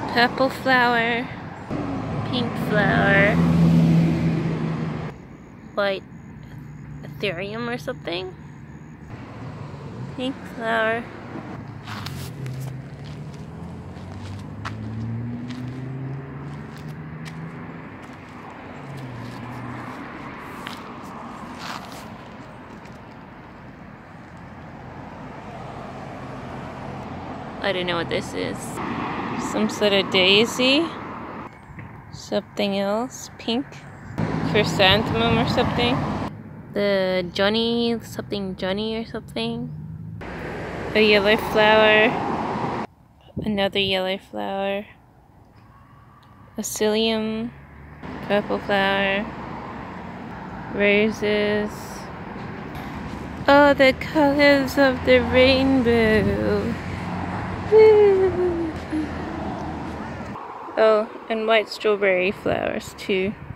Purple flower, pink flower, white ethereum or something. Pink flower. I don't know what this is. Some sort of daisy. Something else. Pink. Chrysanthemum or something. The Johnny, something Johnny or something. A yellow flower. Another yellow flower. Oscillium. Purple flower. Roses. Oh, the colors of the rainbow. Woo. Oh, and white strawberry flowers too.